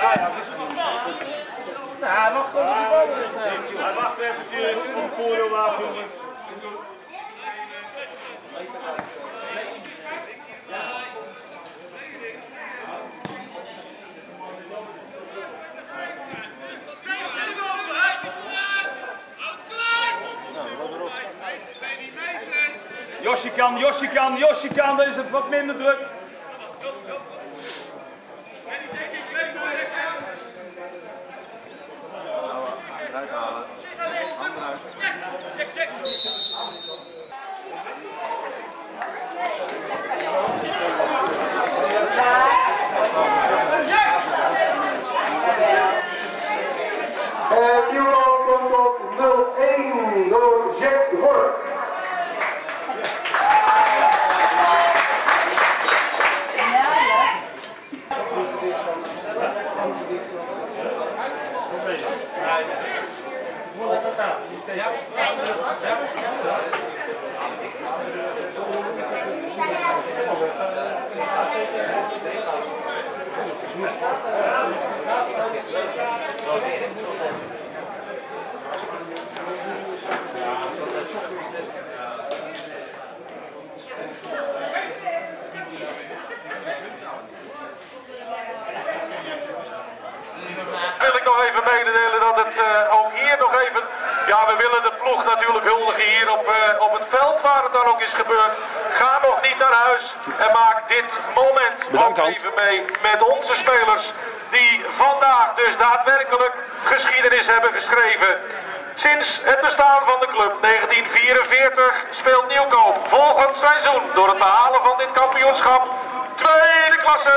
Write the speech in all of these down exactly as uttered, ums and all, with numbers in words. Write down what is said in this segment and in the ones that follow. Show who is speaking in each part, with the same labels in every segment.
Speaker 1: ja, dat is het. Nou, hij mag gewoon op de bal is. Hij wacht eventjes om voordeel waarschuwen. Josje kan, Josje kan, Josje kan, dan is het wat minder druk. Eruit halen. Handen uit.
Speaker 2: En Nieuwland komt op nul één door Jack Vork.
Speaker 3: Wil ik nog even mededelen dat het uh, ook hier nog even... Ja, we willen de ploeg natuurlijk huldigen hier op, uh, op het veld waar het dan ook is gebeurd. Ga nog niet naar huis en maak dit moment
Speaker 4: Bedankt,
Speaker 3: ook even mee met onze spelers. Die vandaag dus daadwerkelijk geschiedenis hebben geschreven. Sinds het bestaan van de club negentien vierenveertig speelt Nieuwkoop volgend seizoen door het behalen van dit kampioenschap tweede klasse.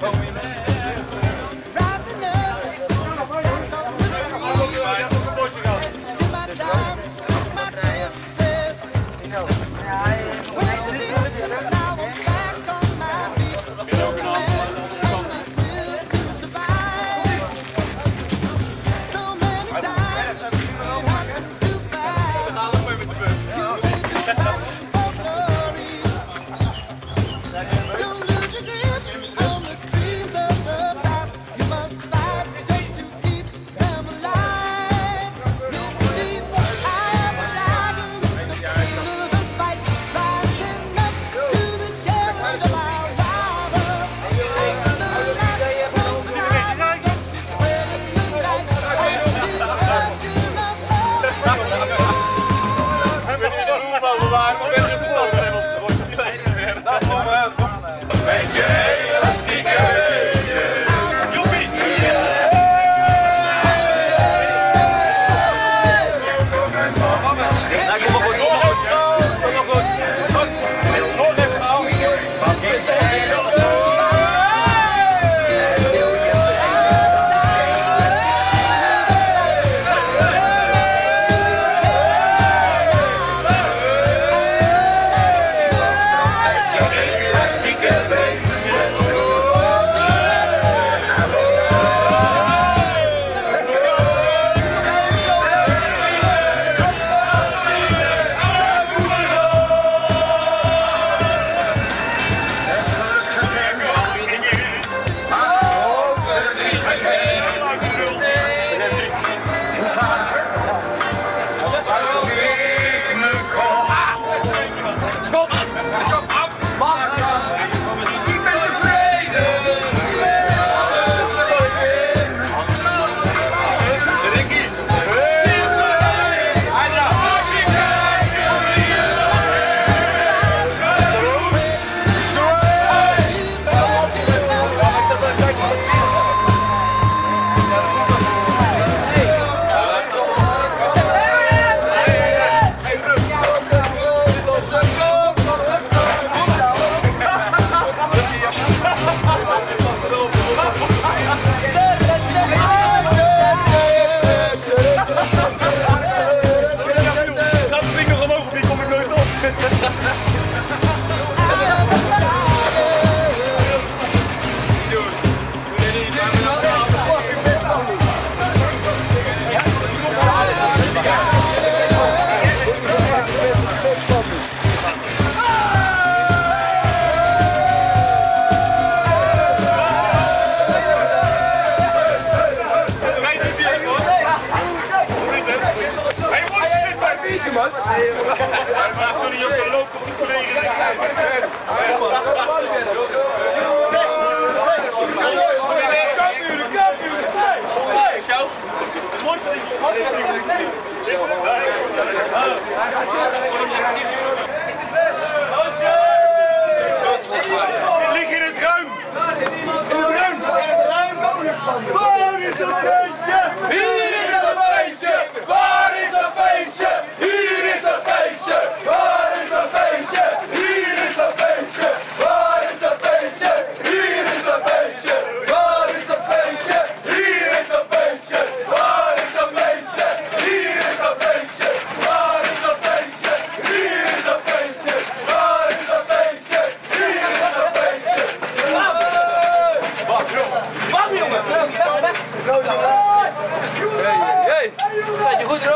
Speaker 1: Lig in het ruim! In het ruim! Waar is het feestje? Hier is het feestje! Waar is het feestje? Hier is het feestje! Waar is het feestje? Hier is het feestje! Waar is het feestje? Hier is het feestje! Waar is het feestje? Hier is het feestje! Waar is het feestje? Hier is het feestje! Waar is het feestje? Hier is het feestje! Waar is het feestje? Hier is het feestje! Wacht jongen! Wacht jongen! Hey, staat je goed erop?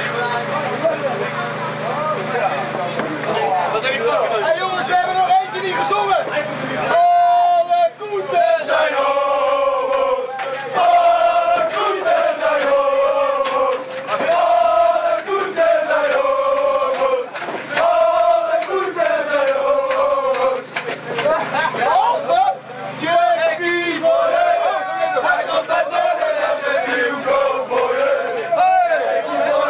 Speaker 1: Wat zijn die klokken? Hé jongens, we hebben nog eentje niet gezongen! Alle koeten zijn homo's! Alle koeten zijn homo's! Alle koeten zijn homo's! Alle koeten zijn homo's! Behalve Jackie Moore! Hij komt uit de nieuwkoop voor je!